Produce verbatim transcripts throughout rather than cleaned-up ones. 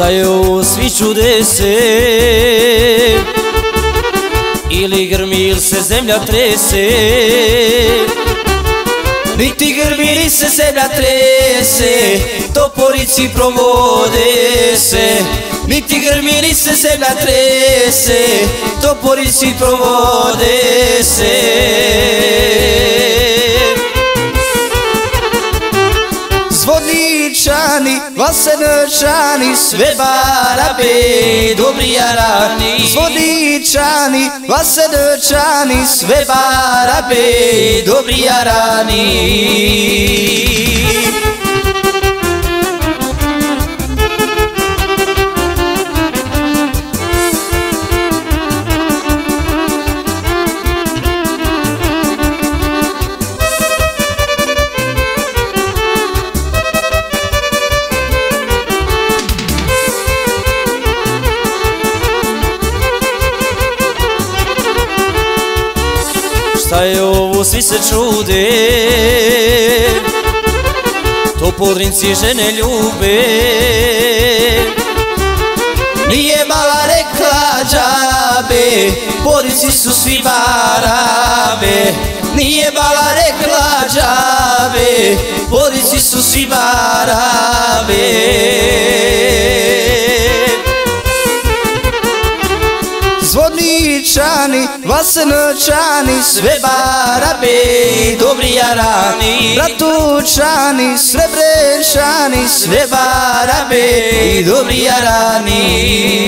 Šta je ovo svi čude se, ili grmi ili se zemlja trese. Niti grmi ili se zemlja trese, toporici provode se. Niti grmi ili se zemlja trese, toporici provode se. Zvodničani, Vlasenčani, sve barabe, dobri jarani. Zvodničani, Vlasenčani, sve barabe, dobri jarani. Šta je ovo svi se čude, Topolrinci žene ljube. Nije mala rekla džabe, Porici su svi barabe. Nije mala rekla džabe, Porici su svi barabe. Zvodničani, Vlasenčani, sve barabe, dobri jarani. Bratučani, Srebrenčani, sve barabe, dobri jarani.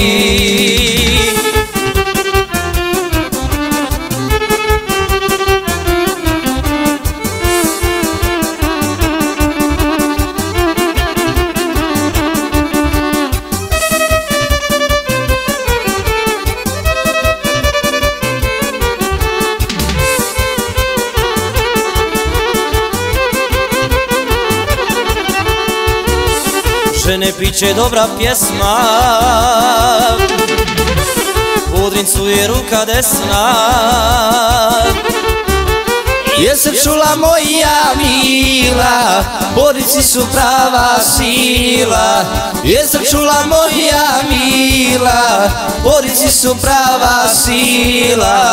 Žene, piće dobra pjesma, Podrincu je ruka desna. Jesi čula moja mila, Podrinci su prava sila. Jesi čula moja mila, Podrinci su prava sila.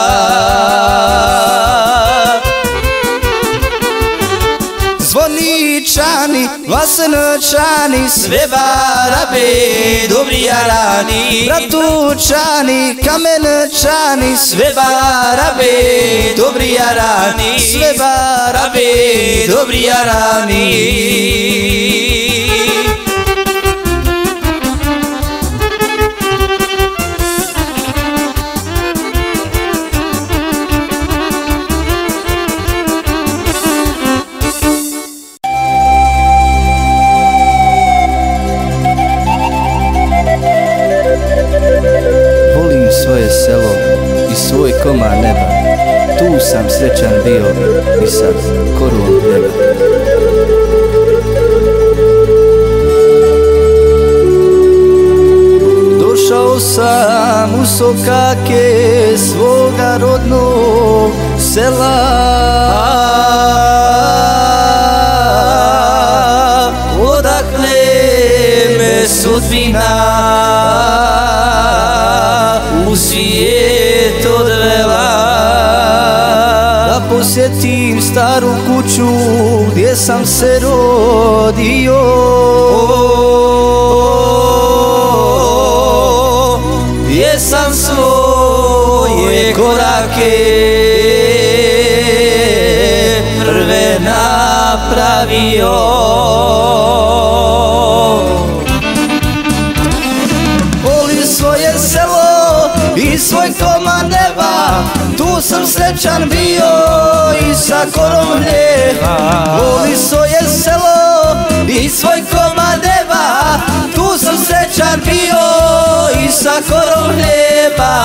Zvodničani, Vlasenčani, sve barabe, dobri jarani. Bratučani, Kamenčani, sve barabe, dobri jarani. Sve barabe, dobri jarani. Svoje selo i svoj komad neba, tu sam srećan bio i sa korom neba. Došao sam u sokake svoga rodnog sela, odakle me sudbina u svijet odvela. Da posjetim staru kuću gdje sam se rodio, gdje sam svoje korake prve napravio. Volim svoje selo i svoj komad neba, tu sam srećan bio i sa korom neba. Volim svoje selo i svoj komad neba, tu sam srećan bio i sa korom neba.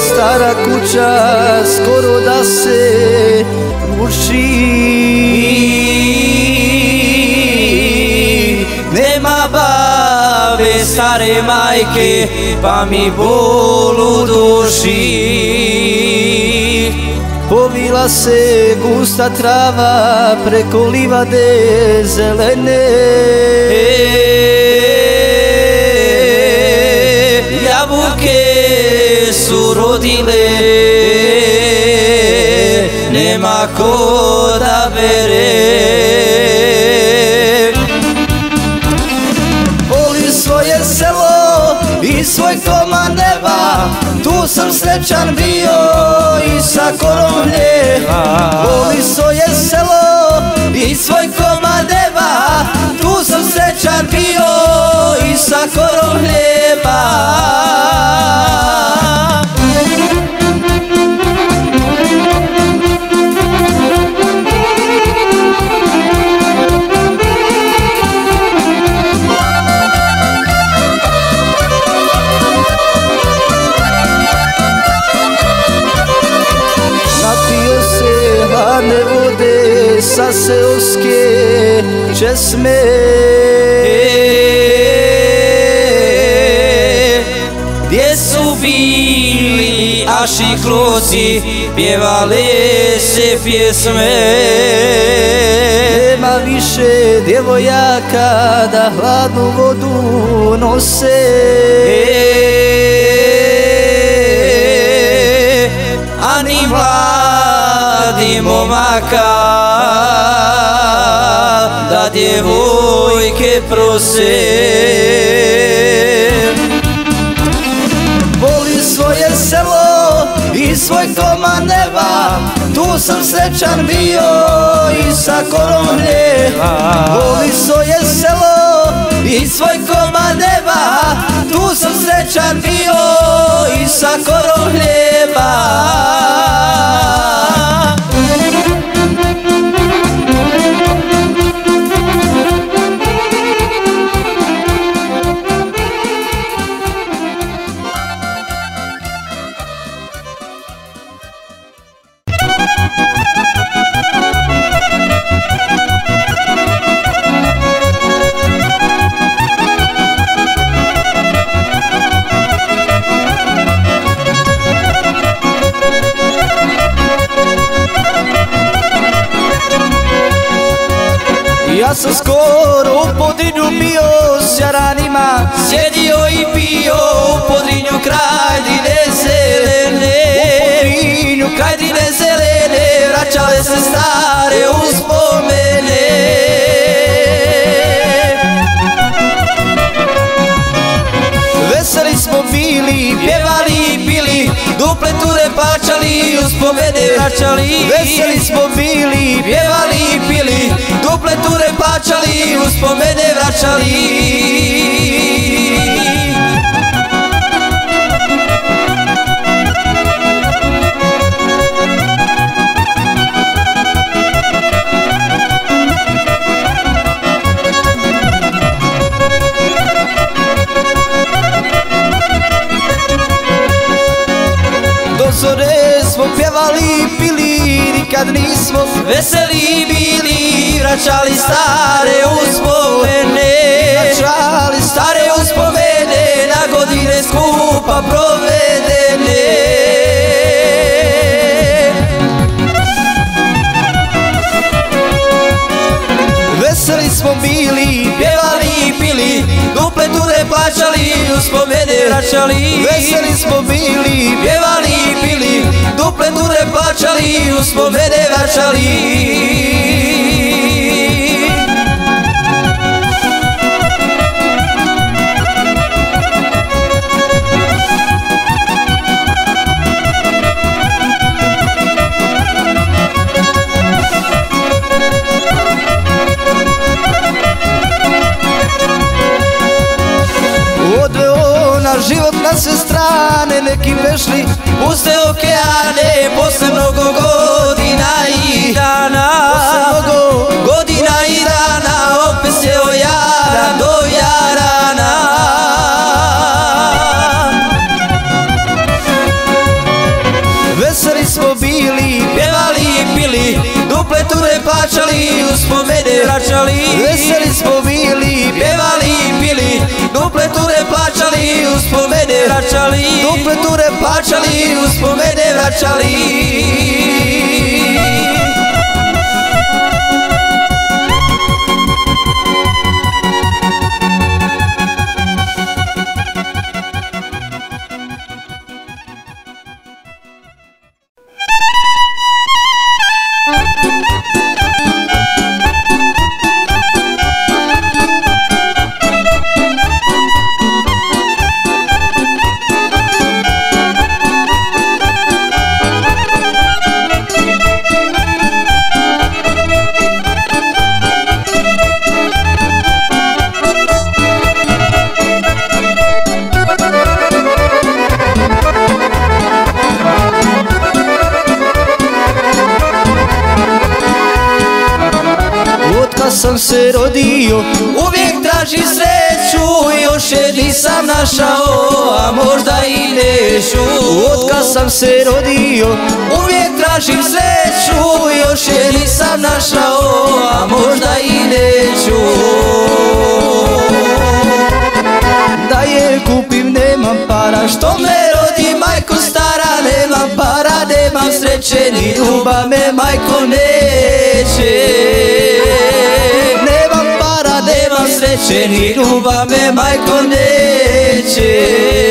Stara kuća skoro da se ruši, se stare majke, pa mi bol u duši. Povila se gusta trava preko livade zelene. Jabuke su rodile, nema ko da bere. Voli svoje selo i svoj komad neba, tu sam srećan bio i sa korom hljeba. Voli svoje selo i svoj komad neba, tu sam srećan bio i sa korom hljeba. Sa seoske česme, gdje su bili aši kluci, pjevale se pjesme. Nema više djevojaka da hladnu vodu nose, ani mladi momaka da djevojke prose. Voli svoje selo i svoj komad neba, tu sam srećan bio i sa korom hljeba. Voli svoje selo i svoj komad neba, tu sam srećan bio i sa korom hljeba. Ja sam skoro u Podrinju bio s jaranima, sjedio i pio u Podrinju kraj Drine zelene. u Podrinju Kraj Drine zelene, vraćale se stare uspomene. veseli smo bili, Pjevali i pili, duple ture pačali, uspomene vraćali. veseli smo bili, Pjevali i pili, duple ture pačali, uspomene vraćali. do zore smo pjevali i pili, nikad nismo veseli bili, vraćali stare uspomene. vraćali Stare uspomene na godine skupa provedene. veseli smo bili, Pjevali i pili, duple ture plaćali, uspomene vraćali. veseli smo bili, Pjevali i pili, duple ture plaćali, uspomene vraćali. odveo na život na sve strane, neki vešli puste okeane, posle mnogo godina i dana. mnogo Godina i dana, opet sjeo jaran do jarana. veseli smo bili, Pjevali i pili, duple ture plaćali, uspomene vraćali. veseli smo bili, Pjevali i pili, duple duple ture plaćali, uspomene vraćali, duple ture plaćali, uspomene vraćali. Sam se rodio, uvijek tražim sreću, još je nisam našao, a možda i neću. Otkad sam se rodio, uvijek tražim sreću, još je nisam našao, a možda i neću. Da je kupim nemam para, što me rodi majko stara, nemam para, nemam sreće, ni ljubav me majko neće. Sreće ni ljubav me majko neće.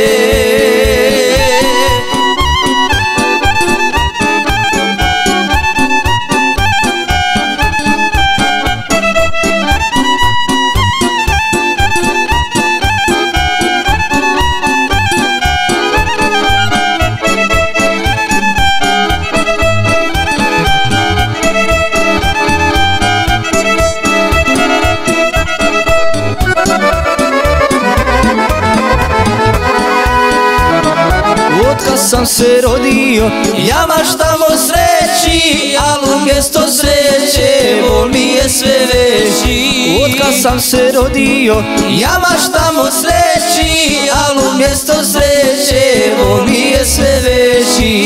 sam se rodio, ja maštamo sreći, al umjesto sreće bol mi je sve veći. Otkad sam se rodio, ja maštamo sreći, al umjesto sreće bol mi je sve veći.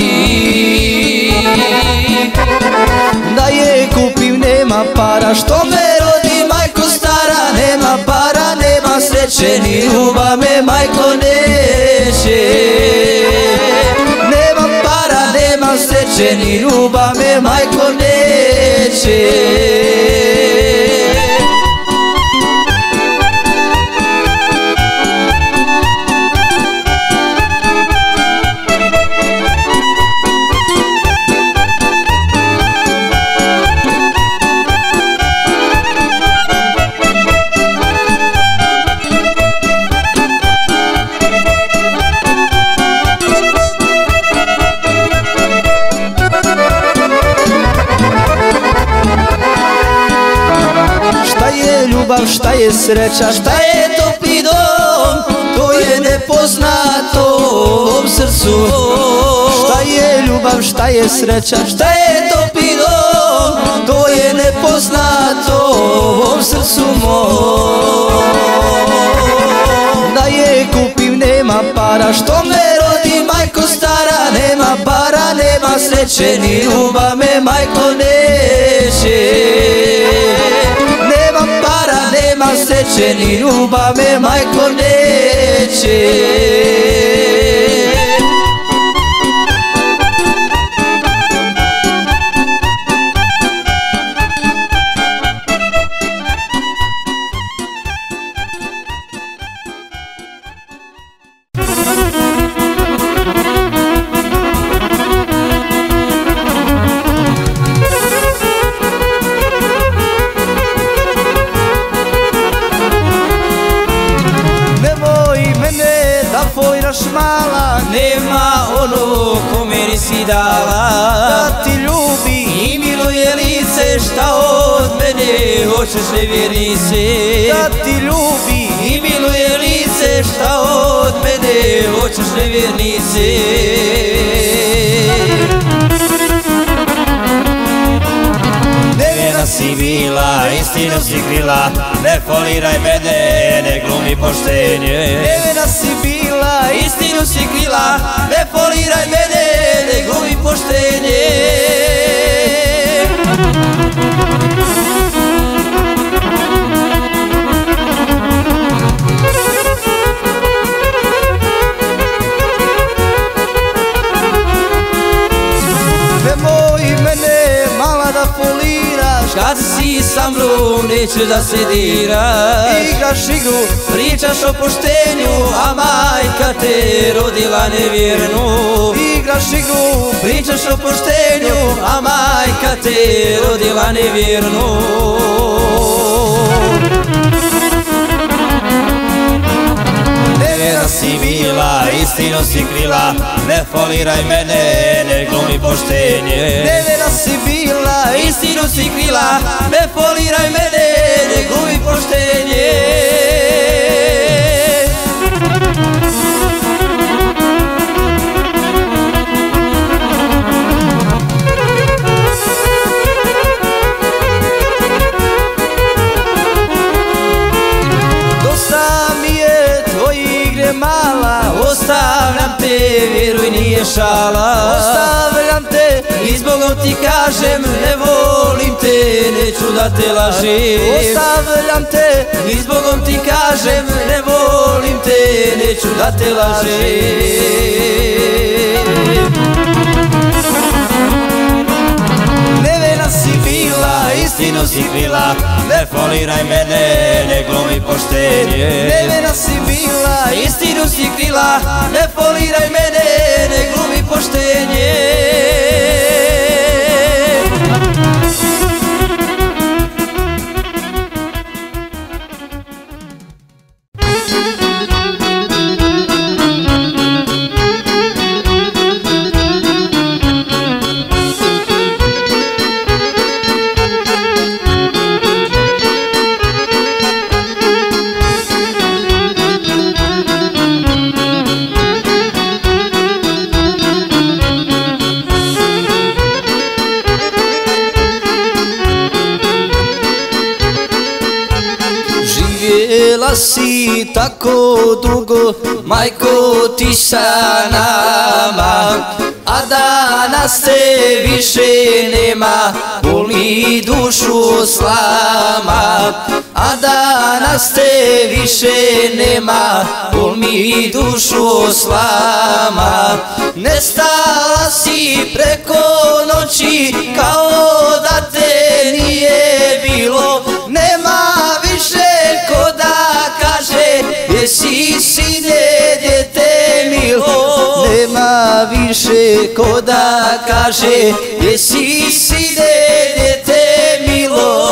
Da je kupim nema para, što me rodi majko stara, nema para, nema sreće, ni ljubav me majko neće. Nema para, nema sreće, ni ljubav me majko neće. šta je sreća, šta je topli dom, to je nepoznato ovom srcu. Šta je ljubav, šta je sreća, šta je topli dom, to je nepoznato ovom srcu mom. Da je kupim nema para, što me rodi majko stara, nema para, nema sreće, ni ljubav me majko neće. Nema sreće, ni ljubav me majko neće. Mala, nema ono ko meni si dala, da ti ljubi i miluje lice, šta od mene hoćeš nevjernice. Da ti ljubi i miluje lice, šta od mene hoćeš nevjernice. Nevjerna si bila, istinu si krila, ne foliraj mene, ne glumi poštenje. Nevjerna si bila, istinu si krila, ne foliraj mene, ne glumi poštenje. nećeš da se diraš. Igraš igru, pričaš o poštenju, a majka te rodila nevjernu. Igraš igru, pričaš o poštenju, a majka te rodila nevjernu. Nevjerna si bila, istinu si krila, ne foliraj mene, ne glumi poštenje. Nevjerna si bila, istinu si krila, ne foliraj mene, ne glumi poštenje. Mala, ostavljam te, vjeruj nije šala. Ostavljam te, i zbogom ti kažem, ne volim te, neću da te lažem. Ostavljam te, i zbogom ti kažem, ne volim te, neću da te lažem. Nevjerna si bila, istinu si krila, ne foliraj mene, ne glumi poštenje. Nevjerna si bila, istinu si krila, ne foliraj mene, ne glumi poštenje. Živjela si tako dugo, majko ti sa nama, a danas te više nema, boli dušu slama. A danas te više nema, boli dušu slama. Nestala si preko noći, kao da te nije bilo. Nema više ko da kaže, jesi sine djete milo. Nema više ko da kaže, jesi sine djete milo.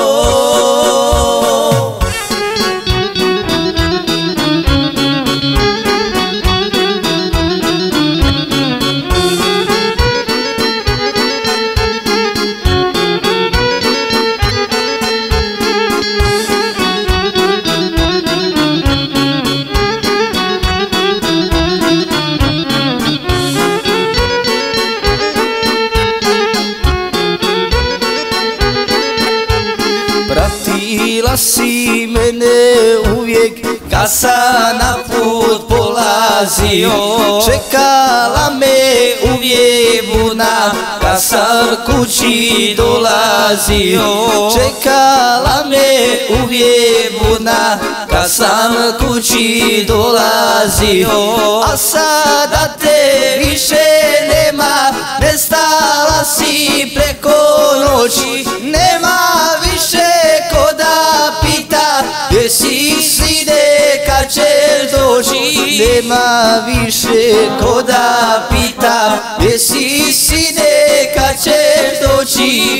Pratila si mene uvijek, kad sam na put polazio. Čekala me uvijek budna, kad sam kući dolazio. Čekala me uvijek budna, kad sam kući dolazio. A sada te više nema, nestala si preko noći. Nema više ko da pita, jesi sine kad ćeš doći. Nema više ko da pita, jesi sine kad ćeš doći.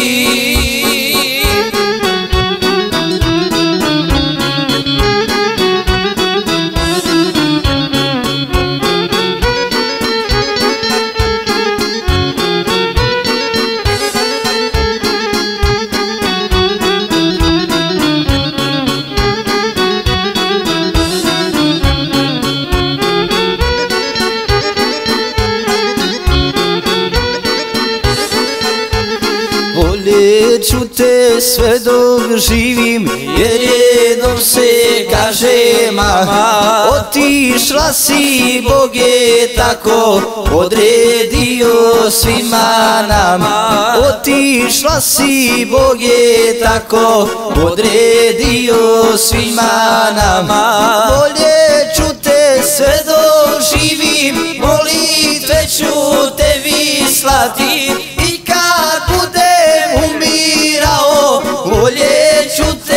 Voljeću te sve dok živim, jer jednom se kaže mama. Otišla si, Bog je tako odredio svima nama. Otišla si, Bog je tako odredio svima nama. Voljeću te sve dok živim, molitve ću tebi slati. I kad budem umirao, voljeću te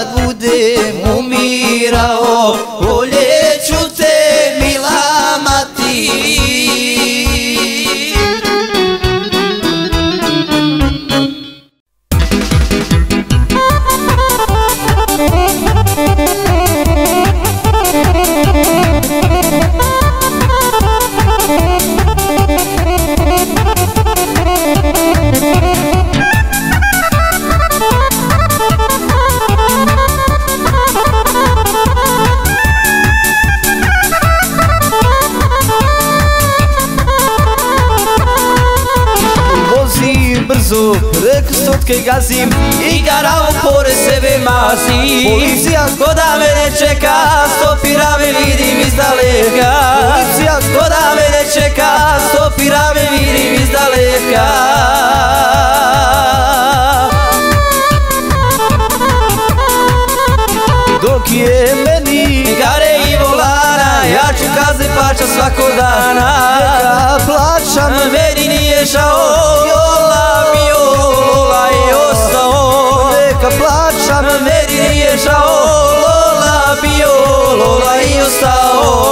kad budem umirao, voljeću te mila mati. Brzo, prek stotke gazim, igara pored sebe mazim. Policija koda me ne čeka, stopira me vidim iz daleka. Policija koda me ne čeka, stopira me vidim iz daleka. Dok je meni gare i volana, ja ću kazne plaćam svakog dana. Neka plaćam, meni nije žao, plaćam, meni nije žao, Lola bio, Lola i ostao.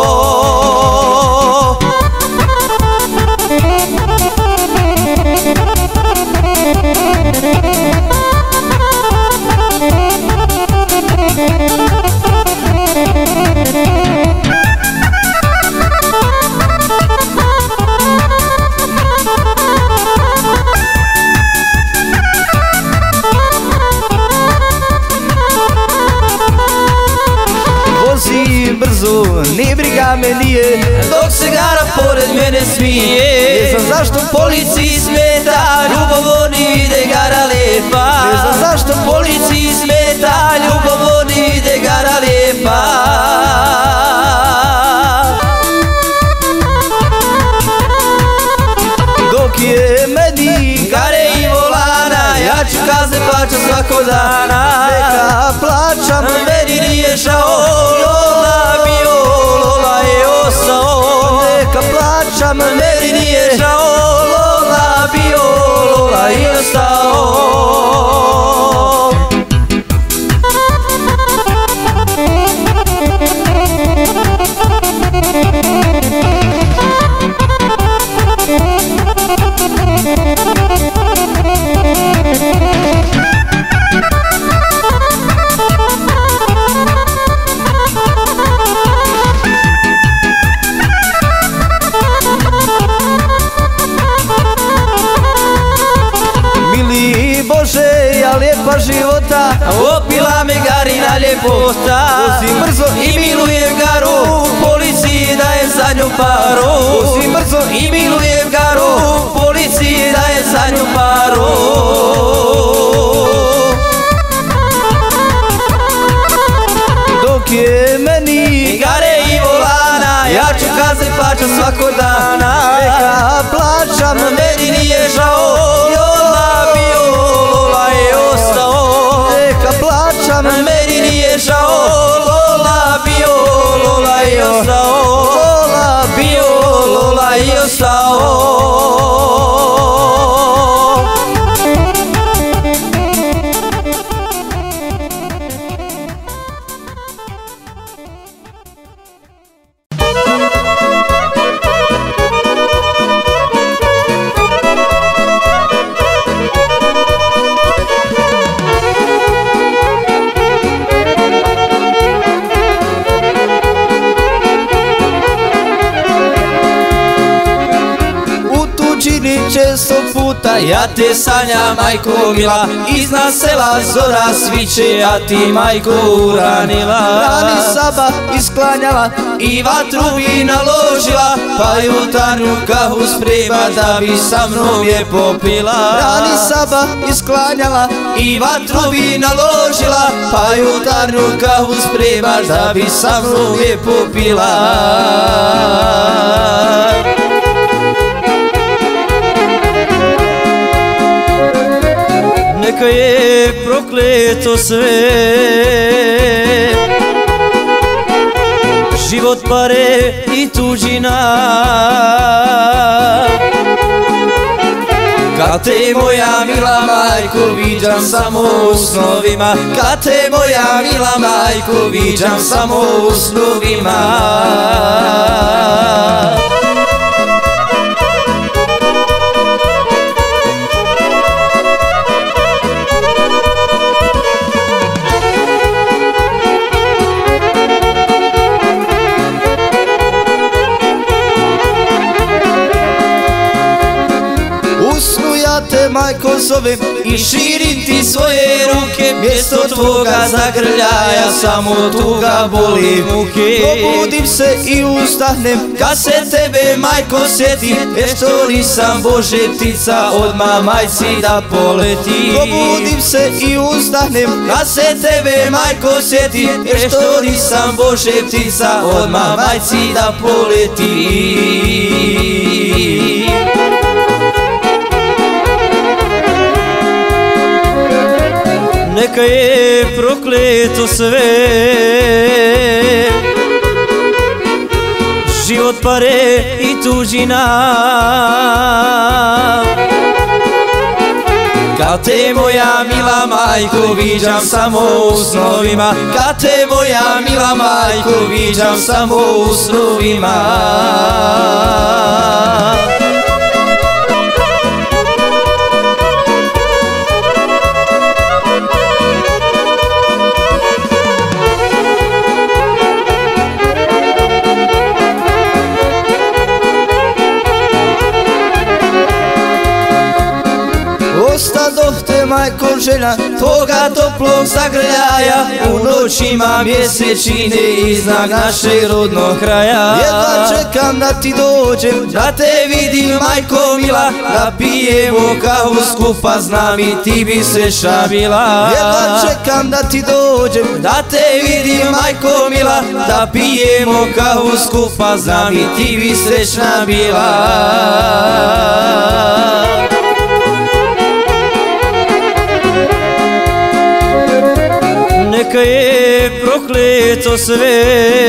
Brzo, ni briga me nije, dok se gara pored mene smije. Ne znam zašto policiji smeta, ljubomorni vide gara lepa. Ne znam zašto policiji smeta, ljubomorni vide gara lepa. Dok je meni gare i volana, ja ću kazne plaćam svakog dana. Neka plaćam, meni nije žao, plaćam, meni nije žao, Lola bio, Lola i ostao. Lijepa života, opila me garina ljepota. Vozim brzo i milujem garu, policiji dajem zadnju paru. Vozim brzo i milujem garu, policiji dajem zadnju paru. Dok je meni gare i volana, ja ću kazne plaćam svakog dana. Neka plaćam, meni nije žao, meni nije žao, Lola bio, Lola i ostao. Lola bio, Lola i ostao. Često puta ja te sanjam, majko mila, iznad sela zora sviće, a ti majko uranila. Rani Saba isklanjala i vatru bi naložila, pa jutarnju kahu sprema da bi sa mnom je popila. Rani Saba isklanjala i vatru bi naložila, pa jutarnju kahu sprema da bi sa mnom je popila. Neka je prokleto sve, život, pare i tuđina. Kad Kad te moja mila majko viđam samo u snovima, kad te moja mila majko viđam samo u snovima. Te majko zovem i širim ti svoje ruke, mjesto tvoga zagrljaja samo tuga boli muke. Probudim se i ustahnem kad se tebe majko sjetim, jer što nisam Bože ptica odmah majci da poleti. Probudim se i ustahnem kad se tebe majko sjetim, jer što nisam Bože ptica odmah majci da poleti. Neka je prokleto sve, život, pare i tuđina. Kad te moja mila majko viđam samo u snovima, kad te moja mila majko viđam samo u snovima. Ostadoh te majko željna tvoga toplog zagrljaja, u noćima mjesečine iznad našeg rodnog kraja. Jedva čekam da ti dođem, da te vidim majko mila, da pijemo kavu skupa, znam i ti bi srećna bila. Jedva čekam da ti dođem, da te vidim majko mila, da pijemo kavu skupa, znam i ti bi srećna bila. Neka je prokleto sve,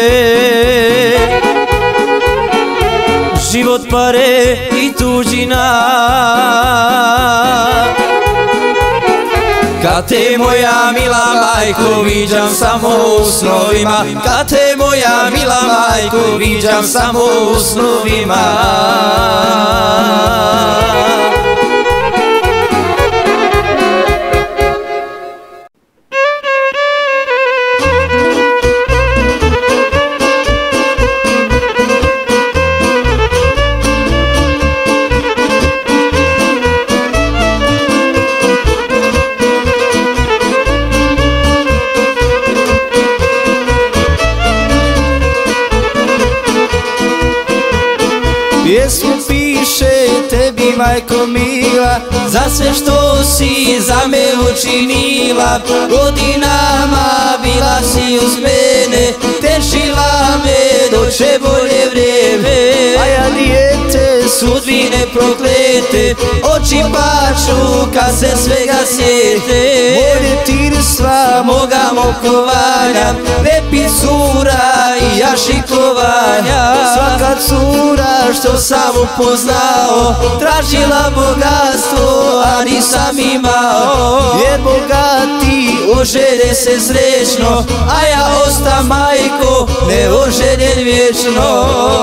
život, pare i tuđina. Kad te moja mila majko viđam samo u snovima, kad te moja mila majko viđam samo u snovima. Pjesmu piše tebi majko mila, za sve što si za me učinila. Godinama bila si uz mene, tešila me doće bolje vrijeme. A ja dijete sudbine proklete, oči plaču kad se svega sjete. Moje tirstva, moga mokovanja, lepi cura i ja šikovanja. Svaka cura što sam upoznao, tražila bogatstvo, a nisam imao. Jer bogati ožene se srećno, a ja ostam majko neoženjen vječno.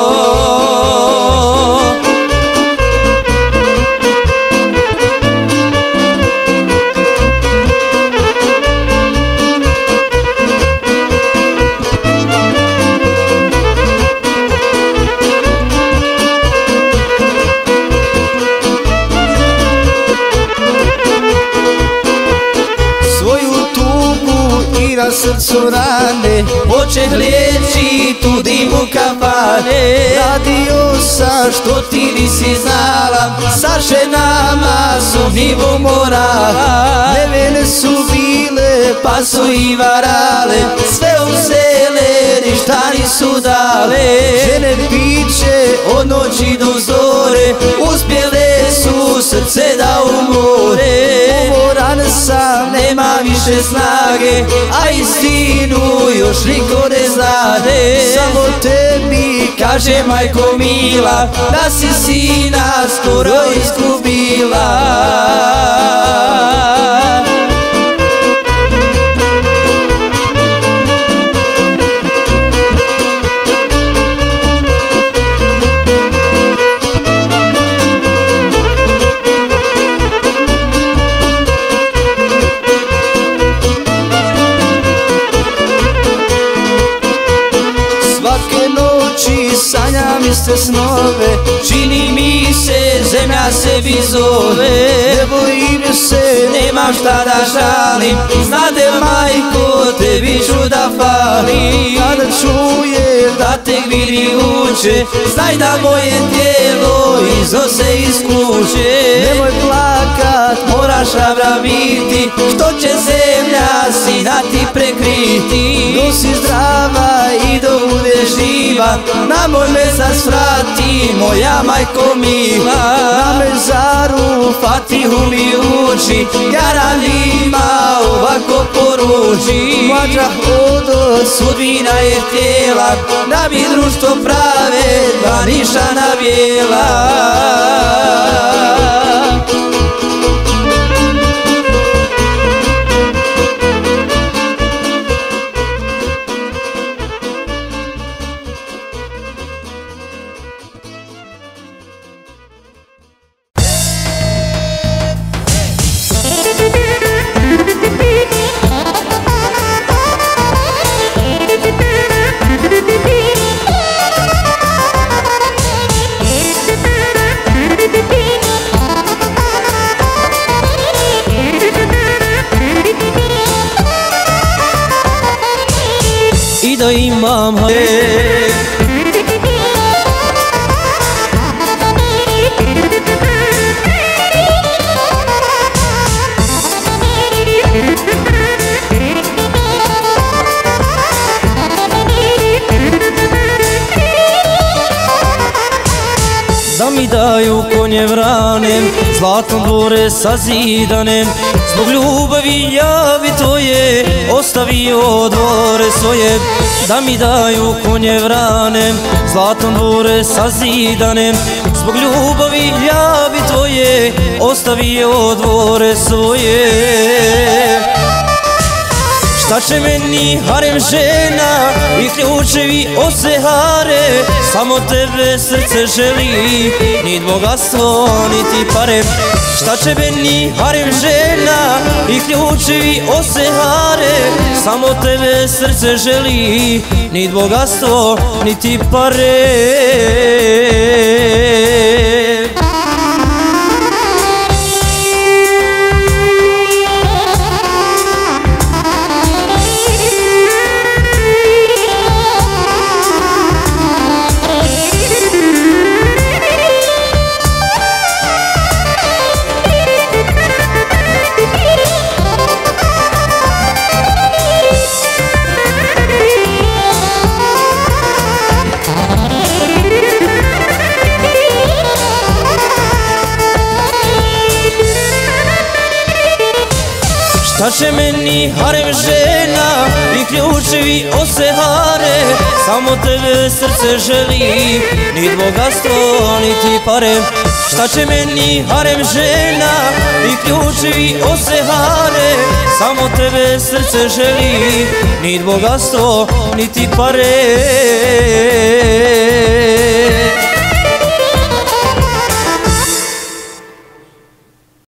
Na srcu rane, očeh liječi, tu dimu kafane. Radio sam što ti nisi znala, sa ženama sumnjivo morala. Nevene su bile, pa su i varale, sve uzele, ništa nisu dale. Žene piće od noći do zore, uspjele su srce da umore. Umoran sam, nema više snage, a istinu još niko ne znade. Samo tebi kaže majko mila, da si sina skoro izgubila. Sanjam iste snove, čini mi se zemlja sebi zove. Ne bojim se, nemam šta da žalim, znade majko tebi ću da falim. Kada čujem da te gviri uče, znaj da moje tijelo izose iz kuće. Nemoj plakat, moraš hrabra biti, što će zemlja sina ti prekriti. dok si zdrava i dok budeš živa, namoj me zasvrati moja majko mila. Na mezaru Fatihu mi uči, Jaranima ovako poruči. Mlađa hodo, sudbina je htjela da bi društvo pravedno nišana bijela. I da imam hajde, da mi daju konje vranem, zlatom dvore sazidanem. Zbog ljubavi ljavi tvoje ostavio dvore svoje. Da mi daju konje vranem, zlatom dvore sazidanem. Zbog ljubavi ljavi tvoje ostavio dvore svoje. Šta će meni harem žena i ključevi osehare, samo tebe srce želi, ni bogatstvo niti pare. Šta će meni harem žena i ključevi osehare, samo tebe srce želi, ni bogatstvo niti pare. Šta će meni harem žena i ključevi osehare, samo tebe srce želi, ni bogatstvo niti pare. Šta će meni harem žena i ključevi osehare, samo tebe srce želi, ni bogatstvo niti pare.